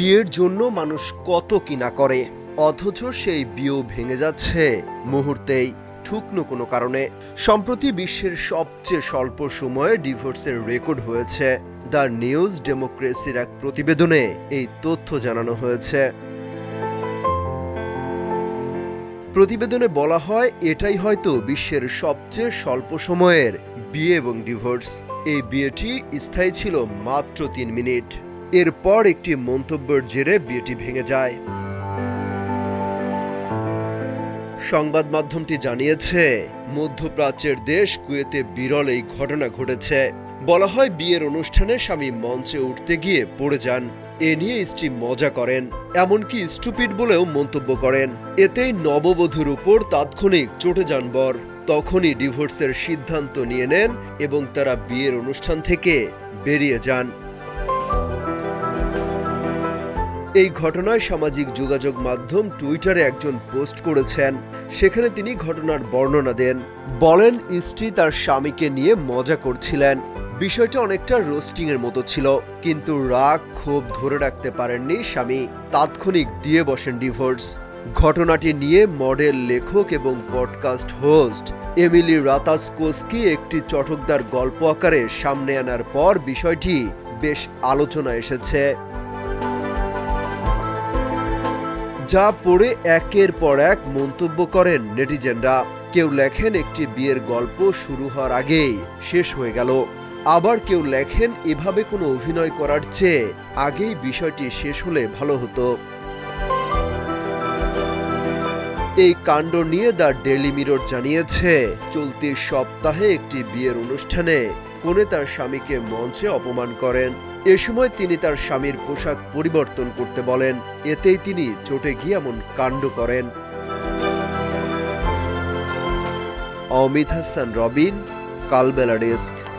বিয়ের জন্য মানুষ কত কি না করে, অথচ সেই বিয়েও ভেঙে যাচ্ছে মুহূর্তেই, শুকনো কোনো কারণে। সম্প্রতি বিশ্বের সবচেয়ে স্বল্প সময়ে ডিভোর্সের রেকর্ড হয়েছে। দ্য নিউজ ডেমোক্রেসির এক প্রতিবেদনে এই তথ্য জানানো হয়েছে। প্রতিবেদনে বলা হয়, এটাই হয়তো বিশ্বের সবচেয়ে স্বল্প সময়ের বিয়ে এবং ডিভোর্স। এই বিয়েটি স্থায়ী ছিল মাত্র 3 মিনিট। এরপর একটি মন্তব্যের জেরে বিয়েটি ভেঙে যায়। সংবাদ মাধ্যমটি জানিয়েছে, মধ্যপ্রাচ্যের দেশ কুয়েতে বিরল এই ঘটনা ঘটেছে। বলা হয়, বিয়ের অনুষ্ঠানে স্বামী মঞ্চে উঠতে গিয়ে পড়ে যান। এ নিয়ে স্ত্রী মজা করেন, এমনকি স্টুপিড বলেও মন্তব্য করেন। এতেই নববধূর উপর তাৎক্ষণিক চটে যান বর। তখনই ডিভোর্সের সিদ্ধান্ত নিয়ে নেন এবং তারা বিয়ের অনুষ্ঠান থেকে বেরিয়ে যান। এই ঘটনায় সামাজিক যোগাযোগ মাধ্যম টুইটারে একজন পোস্ট করেছেন। সেখানে তিনি ঘটনার বর্ণনা দেন। বলেন, স্ত্রী তার স্বামীকে নিয়ে মজা করছিলেন। বিষয়টা অনেকটা রোস্টিং এর মতো ছিল, কিন্তু রাগ ক্ষোভ ধরে রাখতে পারেননি স্বামী। তাৎক্ষণিক দিয়ে বসেন ডিভোর্স। ঘটনাটি নিয়ে মডেল, লেখক এবং পডকাস্ট হোস্ট এমিলি রাতাসকোস্কি একটি চটকদার গল্প আকারে সামনে আনার পর বিষয়টি বেশ আলোচনা এসেছে। যা পড়ে একের পর এক মন্তব্য করেন নেটিজেনরা। কেউ লেখেন, একটি বিয়ের গল্প শুরু হওয়ার আগেই শেষ হয়ে গেল। আবার কেউ লেখেন, এভাবে কোনো অভিনয় করার চেয়ে আগেই বিষয়টি শেষ হলে ভালো হতো। এই কাণ্ড নিয়ে দ্য ডেইলি মিরর জানিয়েছে, চলতি সপ্তাহে একটি বিয়ের অনুষ্ঠানে কনে তার স্বামীকে মঞ্চে অপমান করেন। এ সময় তিনি তার স্বামীর পোশাক পরিবর্তন করতে বলেন। এতেই তিনি চটে গিয়ে এমন কাণ্ড করেন। অমিত হাসান রবিন, কালবেলা ডেস্ক।